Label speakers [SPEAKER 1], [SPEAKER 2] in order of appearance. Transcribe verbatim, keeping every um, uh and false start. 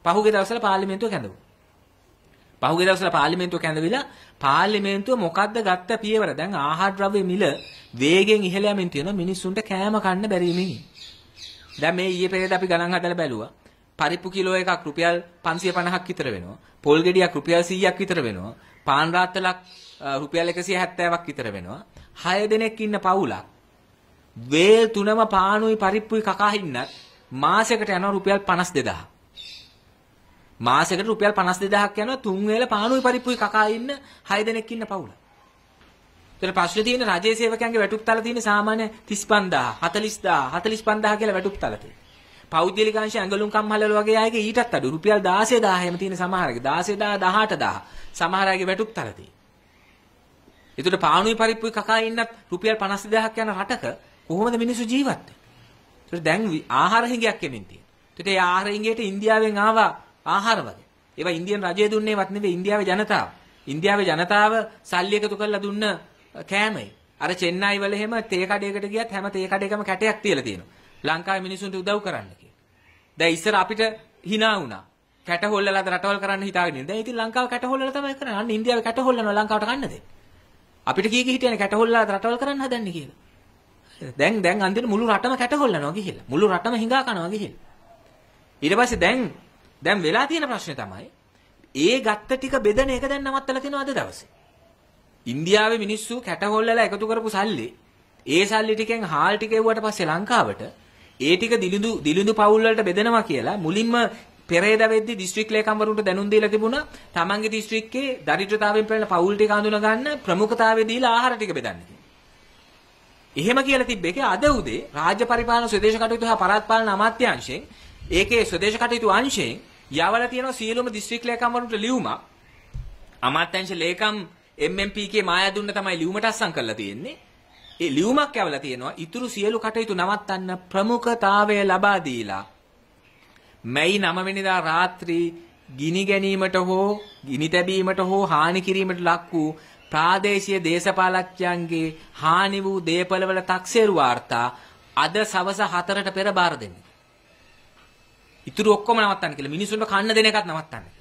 [SPEAKER 1] පහුගිය දවස්වල පාර්ලිමේන්තුව කැඳවුවා. පහුගිය දවස්වල පාර්ලිමේන්තුව කැඳවිලා පාර්ලිමේන්තුව මොකද්ද ගත්ත පියවර? දැන් ආහාර ද්‍රව්‍ය මිල වේගෙන් ඉහළ යමින් තියෙනවා මිනිස්සුන්ට කෑම කන්න බැරි වෙමින්. දැන් මේ ඊයේ පෙරේද අපි ගණන් හදලා බැලුවා. පරිප්පු කිලෝ එකක් රුපියල් පන්සිය පනහක් විතර වෙනවා. පොල් ගෙඩියක් රුපියල් සීයක් විතර වෙනවා. පාන් රාත්තලක් රුපියල් එකසිය හැත්තෑවක් විතර වෙනවා. හය දෙනෙක් ඉන්න පවුලක් වේල් තුනම පානුයි පරිප්පුයි කකා ඉන්නත් මාසයකට යනවා රුපියල් පනස් දෙදාහක්. මාසයකට රුපියල් පනස් දෙදාහක් යනවා තුන් වේල පානුයි පරිප්පුයි කකා ඉන්න හය දෙනෙක් ඉන්න පවුල. ඒතර ප්‍රශ්නේ තියෙන රජයේ සේවකයන්ගේ වැටුප් තල තියෙන සාමාන්‍ය තිස් පන්දාහ හතලිස් දාහ හතලිස් පන්දාහ කියලා වැටුප් තල තියෙන. පෞද්ගලික අංශ ඇඟලුම් කම්හලවල වගේ අයගේ ඊටත් අඩු රුපියල් දාසය දාහ එහෙම තියෙන සමහරගේ දාසය දාහ දහඅට දාහ සමහර අයගේ වැටුප් තල තියෙන. ඒතර පානුයි පරිප්පුයි කකා ඉන්නත් රුපියල් පනස් දෙදාහක් යන රටක කොහොමද මිනිස්සු ජීවත් වෙන්නේ? ඒතර දැන් ආහාර හිඟයක් එමින් තියෙනවා. ඒතර ඒ ආහාර හිඟයට ඉන්දියාවෙන් ආවා ආහාර වගේ. ඒවා ඉන්දියන් රජය දුන්නේවත් නෙවෙයි ඉන්දියාවේ ජනතාව. ඉන්දියාවේ ජනතාව සල්ලි එකතු කරලා දුන්න කෑමයි. අර චෙන්නයි වල එහෙම තේ කඩේකට ගියත් හැම තේ කඩේකම කැටයක් තියලා තියෙනවා. ලංකාවේ මිනිසුන්ට උදව් කරන්න කියලා. දැන් ඉස්සර අපිට hina වුණා. කැට හොල්ලලා රටවල් කරන්න හිතාගෙන ඉන්න. දැන් ඉතින් ලංකාව කැට හොල්ලලා තමයි කරන්නේ. අන්න ඉන්දියාවේ කැට හොල්ලනවා ලංකාවට කන්න දෙන්න. අපිට කී කී හිටියනේ කැට හොල්ලලා රටවල් කරන්න හදන්නේ කියලා. දැන් දැන් අන්තිමට මුළු රටම කැට හොල්ලනවා ගිහිල්ලා. මුළු රටම හිඟා කනවා ගිහිල්ලා. ඊට පස්සේ දැන් දැන් වෙලා තියෙන ප්‍රශ්නේ තමයි ඒ ගත්ත ටික බෙදන එක දැන් නවත්තලා තිනවා අද දවසේ. ඉන්දියාවේ මිනිස්සු කැට හොල්ලලා එකතු කරපු සල්ලි ඒ සල්ලි ටිකෙන් හාල් ටික එව්වට පස්සේ ලංකාවට ඒ ටික දිලිඳු දිලිඳු පවුල් වලට බෙදනවා කියලා මුලින්ම පෙරේද වෙද්දි දිස්ත්‍රික් ලේකම්වරුන්ට දැනුම් දීලා තිබුණා. තමන්ගේ දිස්ත්‍රික්කේ දරිද්‍රතාවයෙන් පෙළෙන පවුල් ටික අඳුන ගන්න ප්‍රමුඛතාවය දීලා ආහාර ටික බෙදන්න කියලා. එහෙම කියලා තිබ්බ එකේ අද උදේ රාජ්‍ය පරිපාලන ස්වදේශ කටයුතු හා පළාත් පාලන අමාත්‍යාංශයෙන් ඒකේ ස්වදේශ කටයුතු අංශයෙන් යවලා තියෙනවා සියලුම දිස්ත්‍රික් ලේකම්වරුන්ට ලියුමක්. අමාත්‍යාංශ ලේකම් එම් එම් පී කේ මායාදුන්න තමයි ලියුමට අස්සම් කරලා තියෙන්නේ. ඒ ලියුමක් යවලා තියෙනවා ඊතුරු සියලු කටයුතු නවත්තන්න ප්‍රමුඛතාවය ලබා දීලා මැයි නවය වෙනිදා රාත්‍රී ගිනි ගැනීමට හෝ ගිනි තැබීමට හෝ හානි කිරීමට ලක් වූ ප්‍රාදේශීය දේශපාලකයන්ගේ හානි වූ දේපළවල තක්සේරු වාර්තා අද සවස හතරට පෙර බාර දෙන්න. ඊතුරු ඔක්කොම නවත්තන්න කියලා මිනිසුන්ට කන්න දෙන එකත් නවත්තන්න.